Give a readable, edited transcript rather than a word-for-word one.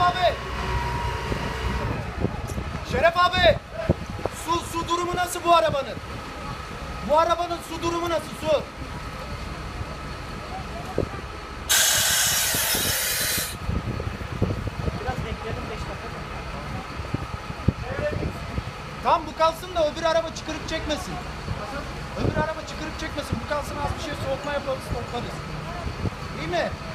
abi. Şeref abi. Su durumu nasıl bu arabanın? Bu arabanın su durumu nasıl su? Biraz bekleyelim 5 dakika. Tam bu kalsın da öbür araba çıkırık çekmesin. Öbür araba çıkırık çekmesin. Bu kalsın, az bir şey soğutma yaparız, toplarız. Değil mi?